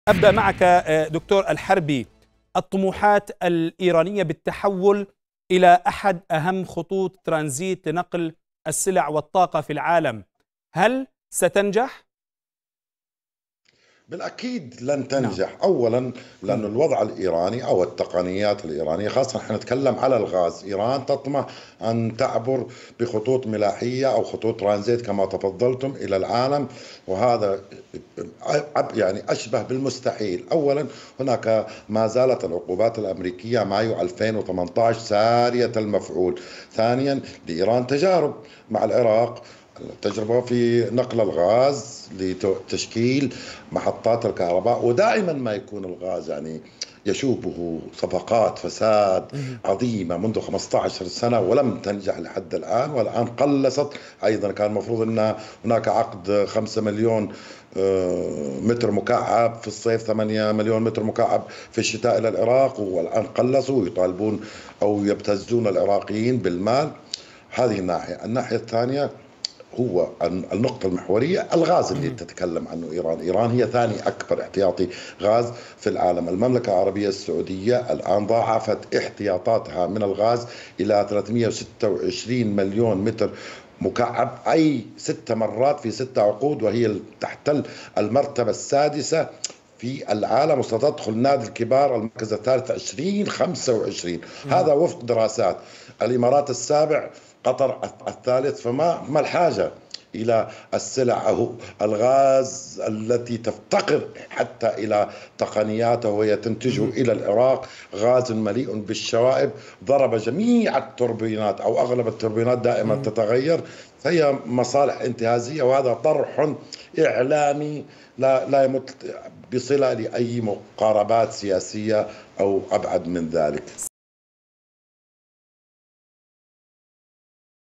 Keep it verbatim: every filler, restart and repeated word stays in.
أبدأ معك دكتور الحربي. الطموحات الإيرانية بالتحول إلى أحد أهم خطوط ترانزيت لنقل السلع والطاقة في العالم، هل ستنجح؟ بالأكيد لن نعم. تنجح. أولا لأن مم. الوضع الإيراني أو التقنيات الإيرانية، خاصة نحن نتكلم على الغاز، إيران تطمح أن تعبر بخطوط ملاحية أو خطوط ترانزيت كما تفضلتم إلى العالم، وهذا يعني أشبه بالمستحيل. أولا هناك ما زالت العقوبات الأمريكية مايو ألفين وثمانية عشر سارية المفعول. ثانيا لإيران تجارب مع العراق، التجربة في نقل الغاز لتشكيل محطات الكهرباء، ودائما ما يكون الغاز يعني يشوبه صفقات فساد مم. عظيمة منذ خمسة عشر سنة ولم تنجح لحد الآن، والآن قلصت. أيضا كان المفروض أن هناك عقد خمسة مليون آه، متر مكعب في الصيف، ثمانية مليون متر مكعب في الشتاء إلى العراق، والآن قلصوا ويطالبون أو يبتزون العراقيين بالمال. هذه الناحية. الناحية الثانية هو النقطة المحورية الغاز اللي مم. تتكلم عنه إيران. إيران هي ثاني أكبر احتياطي غاز في العالم. المملكة العربية السعودية الآن ضاعفت احتياطاتها من الغاز إلى ثلاثمئة وستة وعشرين مليون متر مكعب، أي ست مرات في ست عقود، وهي تحتل المرتبة السادسة في العالم، وستدخل نادي الكبار المركز الثالث ألفين وخمسة وعشرين. مم. هذا وفق دراسات. الإمارات السابع، قطر الثالث. فما ما الحاجة إلى السلع أو الغاز التي تفتقر حتى إلى تقنياته وهي تنتجه مم. إلى العراق؟ غاز مليء بالشوائب، ضرب جميع التوربينات أو أغلب التوربينات، دائما مم. تتغير. فهي مصالح انتهازية، وهذا طرح إعلامي لا لا يمت بصلة لأي مقاربات سياسية أو أبعد من ذلك.